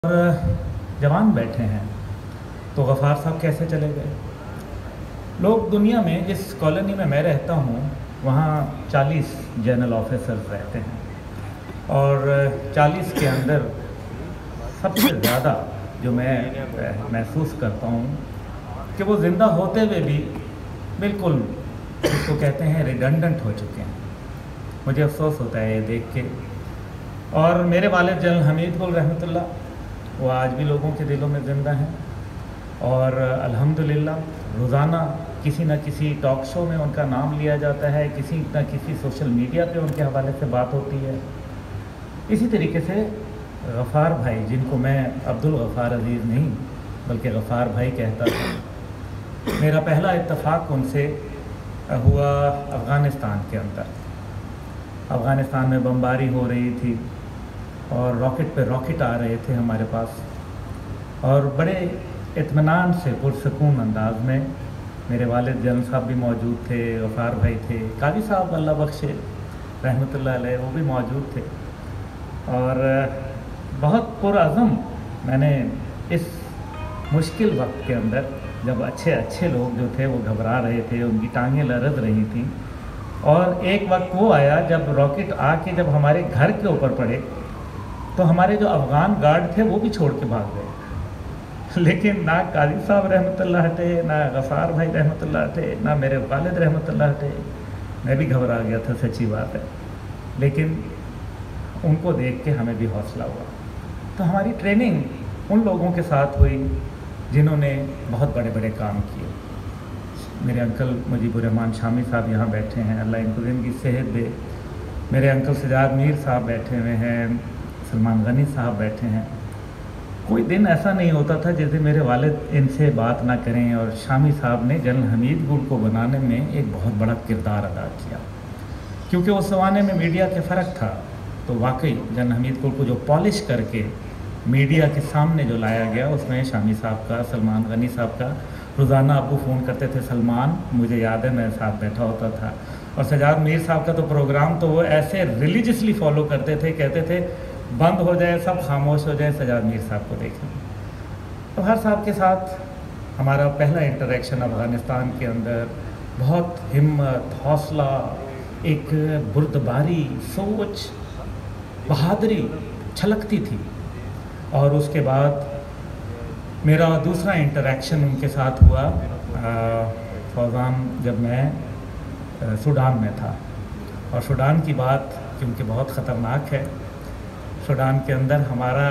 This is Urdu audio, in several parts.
اور جوان بیٹھے ہیں تو غفار صاحب کیسے چلے گئے؟ لوگ دنیا میں جس کالونی میں میں رہتا ہوں وہاں 40 جنرل آفیسرز رہتے ہیں، اور 40 کے اندر سب سے زیادہ جو میں محسوس کرتا ہوں کہ وہ زندہ ہوتے ہوئے بھی بالکل اس کو کہتے ہیں ریڈنڈنٹ ہو چکے ہیں۔ مجھے افسوس ہوتا ہے یہ دیکھ کے۔ اور میرے والد جنرل حمید گل رحمۃ اللہ، وہ آج بھی لوگوں کے دلوں میں زندہ ہیں، اور الحمدللہ روزانہ کسی نہ کسی ٹاک شو میں ان کا نام لیا جاتا ہے، کسی نہ کسی سوشل میڈیا پہ ان کے حوالے سے بات ہوتی ہے۔ اسی طریقے سے غفار بھائی، جن کو میں عبدالغفار عزیز نہیں بلکہ غفار بھائی کہتا تھا، میرا پہلا اتفاق ان سے ہوا افغانستان کے اندر۔ افغانستان میں بمباری ہو رہی تھی اور راکٹ پہ راکٹ آ رہے تھے ہمارے پاس، اور بڑے اطمینان سے پرسکون انداز میں میرے والد جنرل صاحب بھی موجود تھے، غفار بھائی تھے، قاضی صاحب اللہ بخشے رحمۃ اللہ علیہ وہ بھی موجود تھے، اور بہت پرعزم میں نے اس مشکل وقت کے اندر، جب اچھے لوگ جو تھے وہ گھبرا رہے تھے، ان کی ٹانگیں لرز رہی تھیں، اور ایک وقت وہ آیا جب راکٹ آ کے جب ہمارے گھر کے اوپر پڑے تو ہمارے جو افغان گارڈ تھے وہ بھی چھوڑ کے بھاگ گئے، لیکن نہ قاضی صاحب رحمۃ اللہ تھے، نہ غفار بھائی رحمۃ اللہ تھے، نہ میرے والد رحمۃ اللہ تھے۔ میں بھی گھبرا گیا تھا، سچی بات ہے، لیکن ان کو دیکھ کے ہمیں بھی حوصلہ ہوا۔ تو ہماری ٹریننگ ان لوگوں کے ساتھ ہوئی جنہوں نے بہت بڑے بڑے کام کیے۔ میرے انکل مجیب الرحمان شامی صاحب یہاں بیٹھے ہیں، اللہ ان کو ان کی صحت دے۔ میرے انکل سجاد میر صاحب بیٹھے ہوئے ہیں، سلمان غنی صاحب بیٹھے ہیں۔ کوئی دن ایسا نہیں ہوتا تھا جس دن میرے والد ان سے بات نہ کریں، اور شامی صاحب نے جنرل حمید گل کو بنانے میں ایک بہت بڑا کردار ادا کیا، کیونکہ اس زمانے میں میڈیا کے فرق تھا۔ تو واقعی جنرل حمید گل کو جو پالش کر کے میڈیا کے سامنے جو لایا گیا، اس میں شامی صاحب کا، سلمان غنی صاحب کا، روزانہ ابو فون کرتے تھے، سلمان مجھے یاد ہے میں ساتھ بیٹھا ہوتا تھا، اور سجاد میر صاحب کا تو پروگرام تو وہ ایسے ریلیجسلی فالو کرتے تھے، کہتے تھے بند ہو جائے، سب خاموش ہو جائے، سجاد میر صاحب کو دیکھیں۔ تو ہر صاحب کے ساتھ ہمارا پہلا انٹریکشن افغانستان کے اندر بہت ہمت، حوصلہ، ایک بردباری، سوچ، بہادری چھلکتی تھی۔ اور اس کے بعد میرا دوسرا انٹریکشن ان کے ساتھ ہوا فوزان، جب میں سوڈان میں تھا، اور سوڈان کی بات کیونکہ بہت خطرناک ہے، سوڈان کے اندر ہمارا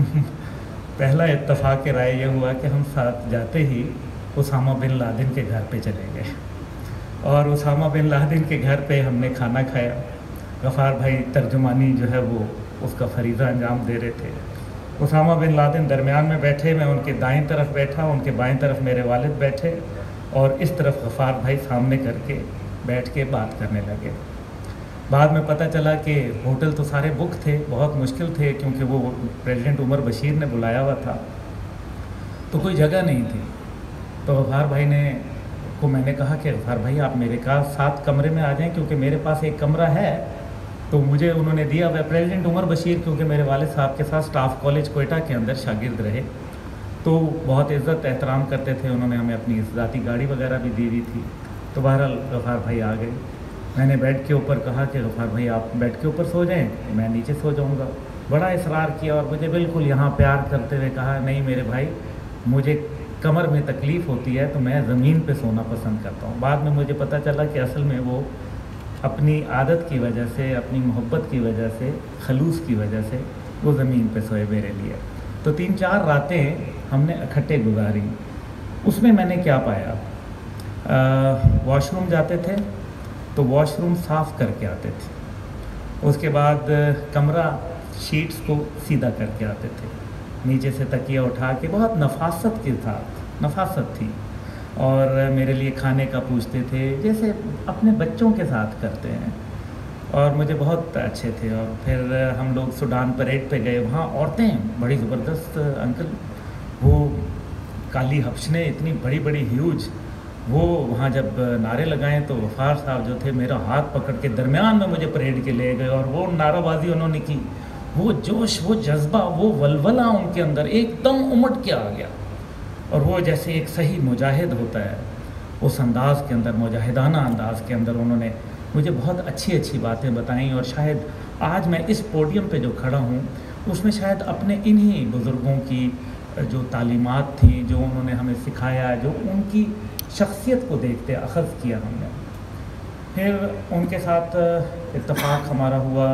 پہلا اتفاق رائے یہ ہوا کہ ہم ساتھ جاتے ہی اسامہ بن لادن کے گھر پہ چلے گئے، اور اسامہ بن لادن کے گھر پہ ہم نے کھانا کھایا۔ غفار بھائی ترجمانی جو ہے وہ اس کا فریضہ انجام دے رہے تھے۔ اسامہ بن لادن درمیان میں بیٹھے، میں ان کے دائیں طرف بیٹھا، ان کے بائیں طرف میرے والد بیٹھے، اور اس طرف غفار بھائی سامنے کر کے بیٹھ کے بات کرنے لگے۔ بعد میں پتہ چلا کہ ہوٹل تو سارے بک تھے، بہت مشکل تھے، کیونکہ وہ پریزیڈنٹ عمر بشیر نے بلایا ہوا تھا، تو کوئی جگہ نہیں تھی۔ تو غفار بھائی کو میں نے کہا کہ غفار بھائی آپ میرے ساتھ کمرے میں آ جائیں، کیونکہ میرے پاس ایک کمرہ ہے، تو مجھے انہوں نے دیا ہوا پریزیڈنٹ عمر بشیر، کیونکہ میرے والد صاحب کے ساتھ سٹاف کالج کوئٹہ کے اندر شاگرد رہے، تو بہت عزت احترام کرتے تھے، انہوں نے ہمیں اپنی ذاتی گاڑی وغیرہ بھی دی ہوئی تھی۔ تو بہرحال غفار بھائی آ گئے، میں نے بیڈ کے اوپر کہا کہ غفار بھائی آپ بیڈ کے اوپر سو جائیں، میں نیچے سو جاؤں گا۔ بڑا اصرار کیا، اور مجھے بالکل یہاں پیار کرتے ہوئے کہا نہیں میرے بھائی، مجھے کمر میں تکلیف ہوتی ہے تو میں زمین پہ سونا پسند کرتا ہوں۔ بعد میں مجھے پتہ چلا کہ اصل میں وہ اپنی عادت کی وجہ سے، اپنی محبت کی وجہ سے، خلوص کی وجہ سے وہ زمین پہ سوئے میرے لیے۔ تو 3-4 راتیں ہم نے اکٹھے گزاری۔ اس میں میں نے کیا پایا، واش روم جاتے تھے تو واش روم صاف کر کے آتے تھے، اس کے بعد کمرہ شیٹس کو سیدھا کر کے آتے تھے، نیچے سے تکیہ اٹھا کے، بہت نفاست کے ساتھ، نفاست تھی، اور میرے لیے کھانے کا پوچھتے تھے جیسے اپنے بچوں کے ساتھ کرتے ہیں، اور مجھے بہت اچھے تھے۔ اور پھر ہم لوگ سوڈان پریڈ پہ گئے، وہاں عورتیں بڑی زبردست، انکل وہ کالی حبشنیں اتنی بڑی بڑی ہیوج، وہ وہاں جب نعرے لگائیں تو غفار صاحب جو تھے میرا ہاتھ پکڑ کے درمیان میں مجھے پریڈ کے لے گئے، اور وہ نعرہ بازی انہوں نے کی، وہ جوش، وہ جذبہ، وہ ولولہ ان کے اندر ایک دم امٹ کے آ گیا، اور وہ جیسے ایک صحیح مجاہد ہوتا ہے اس انداز کے اندر، مجاہدانہ انداز کے اندر انہوں نے مجھے بہت اچھی اچھی باتیں بتائیں. اور شاید آج میں اس پوڈیم پہ جو کھڑا ہوں اس میں شاید اپنے انہی بزرگوں کی جو تعلیمات تھیں، جو انہوں نے ہمیں سکھایا، جو ان کی شخصیت کو دیکھتے اخذ کیا ہم نے. پھر ان کے ساتھ اتفاق ہمارا ہوا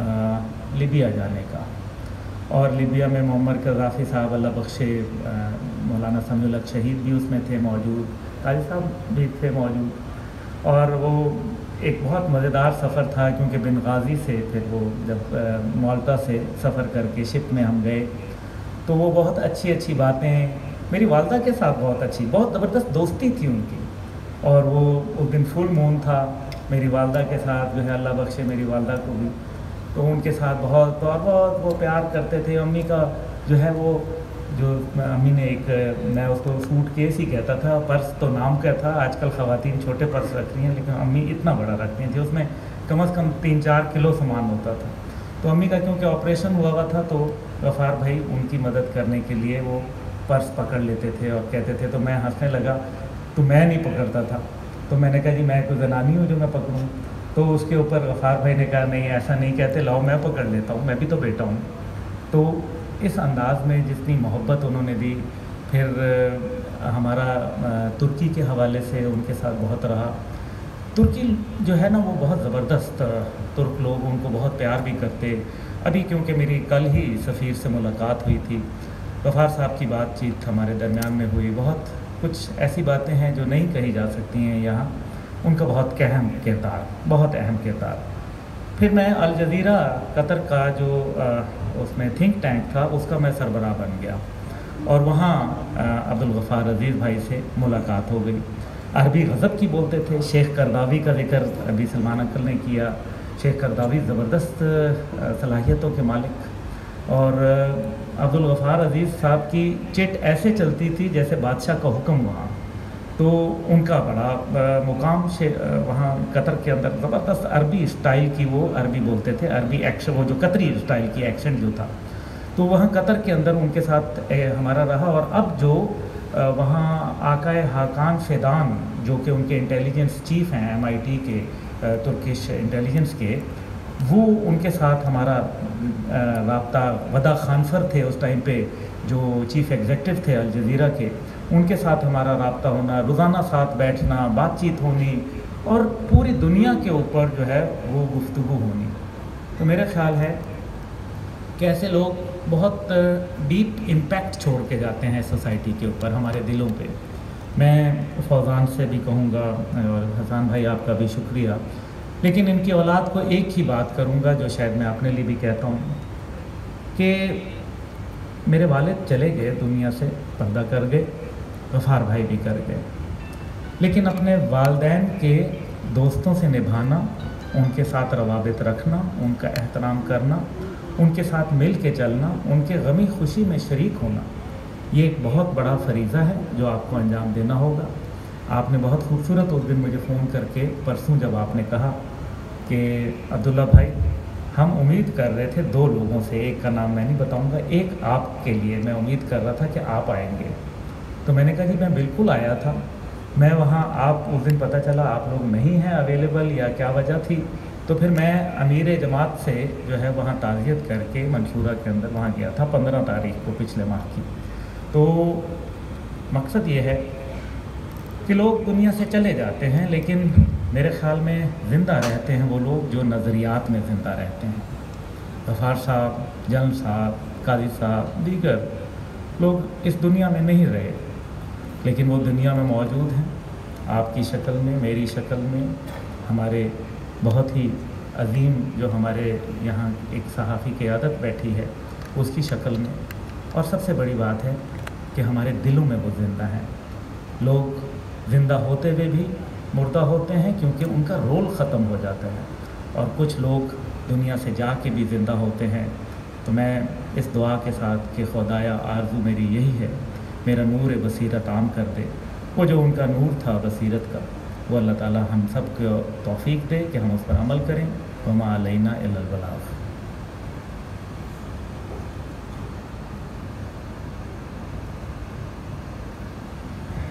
لیبیا جانے کا، اور لیبیا میں معمر قذافی صاحب اللہ بخشے، مولانا سمیع الحق شہید بھی اس میں تھے موجود، قاری صاحب بھی تھے موجود. اور وہ ایک بہت مزیدار سفر تھا، کیونکہ بنغازی سے پھر وہ جب مالٹا سے سفر کر کے شپ میں ہم گئے تو وہ بہت اچھی اچھی باتیں، میری والدہ کے ساتھ بہت اچھی، بہت زبردست دوستی تھی ان کی. اور وہ اس دن فل مون تھا، میری والدہ کے ساتھ جو ہے اللہ بخشے میری والدہ کو بھی، تو ان کے ساتھ بہت بہت وہ پیار کرتے تھے. امی کا جو ہے وہ جو امی نے ایک، میں اس کو سوٹ کیس ہی کہتا تھا، پرس تو نام کا تھا، آج کل خواتین چھوٹے پرس رکھ رہی ہیں لیکن امی اتنا بڑا رکھتی ہیں، جو اس میں کم از کم 3-4 کلو سامان ہوتا تھا. تو امی کا کیونکہ آپریشن ہوا ہوا تھا تو غفار بھائی ان کی مدد کرنے کے لیے وہ پرس پکڑ لیتے تھے اور کہتے تھے. تو میں ہنسنے لگا، تو میں نہیں پکڑتا تھا، تو میں نے کہا جی میں کوئی زنانی ہوں جو میں پکڑوں؟ تو اس کے اوپر غفار بھائی نے کہا نہیں ایسا نہیں کہتے، لاؤ میں پکڑ لیتا ہوں، میں بھی تو بیٹا ہوں. تو اس انداز میں جتنی محبت انہوں نے دی. پھر ہمارا ترکی کے حوالے سے ان کے ساتھ بہت رہا. ترکی جو ہے نا وہ بہت زبردست، ترک لوگ ان کو بہت پیار بھی کرتے. ابھی کیونکہ میری کل ہی سفیر سے ملاقات ہوئی تھی، غفار صاحب کی بات چیت ہمارے درمیان میں ہوئی. بہت کچھ ایسی باتیں ہیں جو نہیں کہی جا سکتی ہیں یہاں، ان کا بہت اہم کردار، بہت اہم کردار. پھر میں الجزیرہ قطر کا جو اس میں تھنک ٹینک تھا اس کا میں سربراہ بن گیا، اور وہاں عبدالغفار عزیز بھائی سے ملاقات ہو گئی. عربی غضب کی بولتے تھے. شیخ کرداوی کا ذکر ابھی سلمان انکل نے کیا. شیخ کرداوی زبردست صلاحیتوں کے مالک، اور عبدالغفار عزیز صاحب کی چٹ ایسے چلتی تھی جیسے بادشاہ کا حکم وہاں. تو ان کا بڑا مقام وہاں قطر کے اندر زبردست عربی اسٹائل کی، وہ عربی بولتے تھے، عربی ایکشن، وہ جو قطری اسٹائل کی ایکسنٹ جو تھا، تو وہاں قطر کے اندر ان کے ساتھ ہمارا رہا. اور اب جو وہاں آقائے حاکان فیدان جو کہ ان کے انٹیلیجنس چیف ہیں MIT کے، ترکش انٹیلیجنس کے، وہ ان کے ساتھ ہمارا رابطہ، ودا خانفر تھے اس ٹائم پہ جو چیف ایگزیکٹو تھے الجزیرہ کے، ان کے ساتھ ہمارا رابطہ ہونا، روزانہ ساتھ بیٹھنا، بات چیت ہونی، اور پوری دنیا کے اوپر جو ہے وہ گفتگو ہونی. تو میرا خیال ہے کہ ایسے لوگ بہت ڈیپ امپیکٹ چھوڑ کے جاتے ہیں سوسائٹی کے اوپر، ہمارے دلوں پہ. میں فوزان سے بھی کہوں گا، اور حسان بھائی آپ کا بھی شکریہ، لیکن ان کی اولاد کو ایک ہی بات کروں گا جو شاید میں اپنے لیے بھی کہتا ہوں، کہ میرے والد چلے گئے دنیا سے، پردہ کر گئے، غفار بھائی بھی کر گئے، لیکن اپنے والدین کے دوستوں سے نبھانا، ان کے ساتھ روابط رکھنا، ان کا احترام کرنا، ان کے ساتھ مل کے چلنا، ان کے غمی خوشی میں شریک ہونا، یہ ایک بہت بڑا فریضہ ہے جو آپ کو انجام دینا ہوگا. آپ نے بہت خوبصورت اس دن مجھے فون کر کے پرسوں جب آپ نے کہا کہ عبداللہ بھائی ہم امید کر رہے تھے 2 لوگوں سے، ایک کا نام میں نہیں بتاؤں گا، ایک آپ کے لیے میں امید کر رہا تھا کہ آپ آئیں گے. تو میں نے کہا جی میں بالکل آیا تھا، میں وہاں، آپ اس دن پتہ چلا آپ لوگ نہیں ہیں اویلیبل یا کیا وجہ تھی، تو پھر میں امیر جماعت سے جو ہے وہاں تعزیت کر کے منصورہ کے اندر وہاں گیا تھا 15 تاریخ کو پچھلے ماہ کی. تو مقصد یہ ہے کہ لوگ دنیا سے چلے جاتے ہیں، لیکن میرے خیال میں زندہ رہتے ہیں وہ لوگ جو نظریات میں زندہ رہتے ہیں. غفار صاحب، جلم صاحب، قاضی صاحب، دیگر لوگ اس دنیا میں نہیں رہے، لیکن وہ دنیا میں موجود ہیں، آپ کی شکل میں، میری شکل میں، ہمارے بہت ہی عظیم جو ہمارے یہاں ایک صحافی قیادت بیٹھی ہے اس کی شکل میں. اور سب سے بڑی بات ہے کہ ہمارے دلوں میں وہ زندہ ہیں. لوگ زندہ ہوتے ہوئے بھی مردہ ہوتے ہیں کیونکہ ان کا رول ختم ہو جاتا ہے، اور کچھ لوگ دنیا سے جا کے بھی زندہ ہوتے ہیں. تو میں اس دعا کے ساتھ کہ خدایا آرزو میری یہی ہے، میرا نور بصیرت عام کر دے. وہ جو ان کا نور تھا بصیرت کا، وہ اللہ تعالی ہم سب کو توفیق دے کہ ہم اس پر عمل کریں. وما علینا الا البلاغ.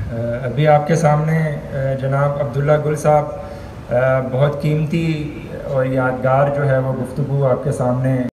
ابھی آپ کے سامنے جناب عبداللہ گل صاحب بہت قیمتی اور یادگار جو ہے وہ گفتگو آپ کے سامنے